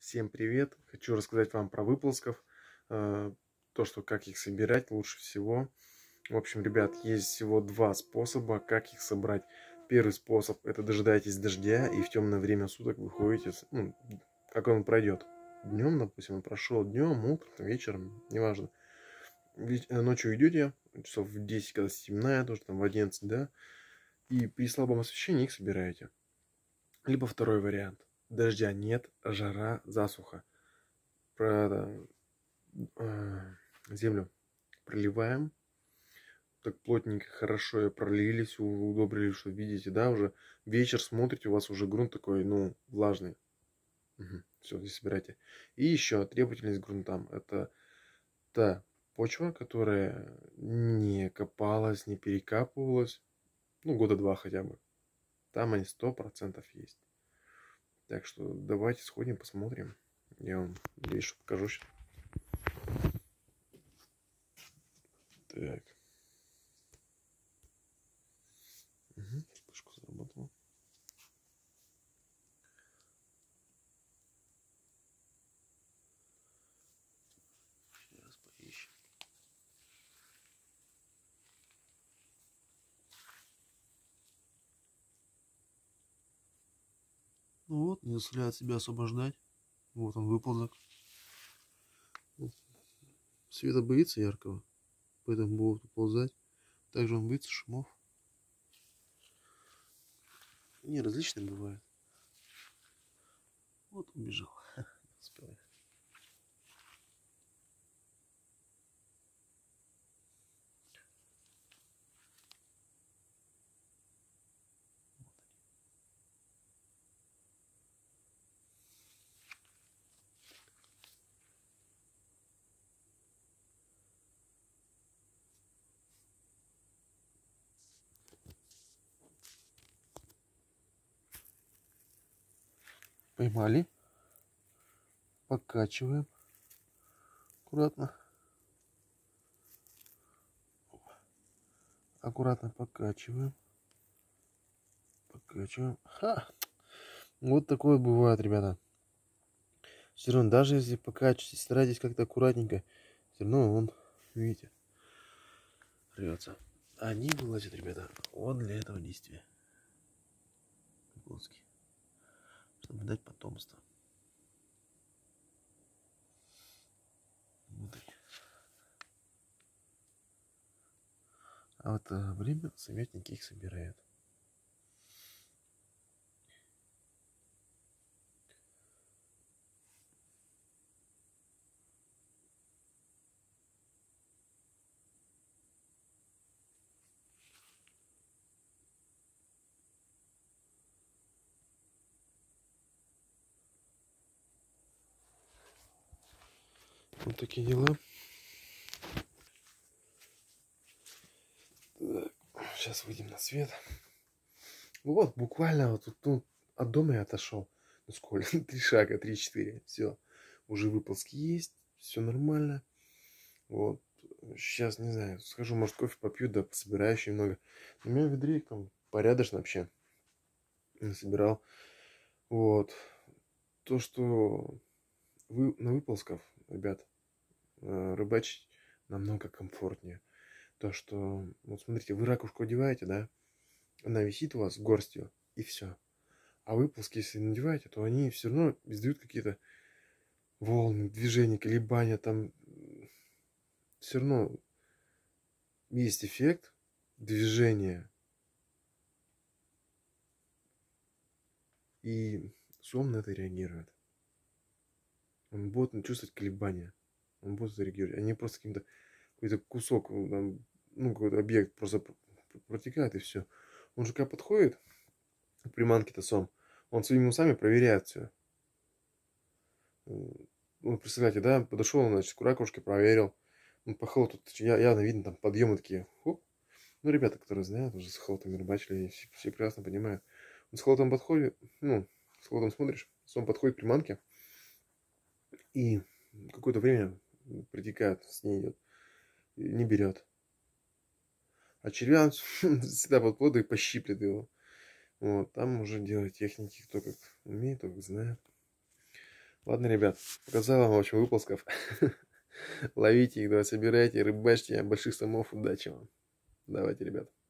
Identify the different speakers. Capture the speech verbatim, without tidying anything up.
Speaker 1: Всем привет! Хочу рассказать вам про выползков, э, то, что как их собирать лучше всего. В общем, ребят, есть всего два способа, как их собрать. Первый способ — это дожидаетесь дождя и в темное время суток выходите, ну, как он пройдет. Днем, допустим, он прошел днем, утром, вечером, неважно. Ведь ночью идете, часов в десять, когда стемнает, уже там в одиннадцать, да, и при слабом освещении их собираете. Либо второй вариант. Дождя нет, жара, засуха. Про э, землю проливаем. Так плотненько, хорошо ее пролили, все удобрили, что видите, да, уже вечер смотрите, у вас уже грунт такой, ну, влажный. Угу. Все, здесь собирайте. И еще требовательность к грунтам. Это та почва, которая не копалась, не перекапывалась, ну, года два хотя бы. Там они сто процентов есть. Так что давайте сходим, посмотрим. Я вам ближе покажу сейчас. Так. Угу. Вспышку заработала. Сейчас поищем. Ну вот, не заставляет себя освобождать. Вот он, выползок. Света боится яркого, поэтому будет выползать. Также он боится шумов. Не, различные бывают. Вот убежал. Успел. Поймали. Покачиваем. Аккуратно. Аккуратно покачиваем. Покачиваем. Ха! Вот такое бывает, ребята. Все равно, даже если покачиваете, старайтесь как-то аккуратненько, все равно он, видите, рвется. Они вылазят, ребята, вот для этого действия. Выползки. Чтобы дать потомство. Вот такие. А вот а, время советники их собирают. Вот такие дела. Так, сейчас выйдем на свет. Вот, буквально вот тут ну, от дома я отошел. Ну сколько? Три шага, три-четыре. Все. Уже выползки есть. Все нормально. Вот. Сейчас, не знаю, схожу, может, кофе попью, да пособираю еще немного. У меня в ведре там порядочно вообще. Насобирал. Вот. То, что вы на выползках, ребят, рыбачить намного комфортнее. То, что, вот смотрите, вы ракушку одеваете, да, она висит у вас горстью, и все. А выползки, если надеваете, то они все равно издают какие-то волны, движения, колебания, там все равно есть эффект движения. И сом на это реагирует. Он будет чувствовать колебания. Он будет реагировать. Они просто каким-то какой-то кусок, там, ну, какой-то объект просто протекает и все. Он же когда подходит к приманке-то сом, он своими усами проверяет все. Ну, представляете, да, подошел, значит, к ракушке, проверил. Ну, по холоду тут явно видно, там подъемы такие. Хоп. Ну, ребята, которые знают, уже с холодом рыбачили, все, все прекрасно понимают. Он с холодом подходит, ну, с холодом смотришь, сом подходит к приманке, и какое-то время протекает, с ней идет, не берет. А червян всегда под воду и пощиплет его. Вот, там уже делать техники, кто как умеет, кто как знает. Ладно, ребят, показал вам, в общем, выплесков. Ловите их, давай, собирайте, рыбачьте, больших самов, удачи вам. Давайте, ребят.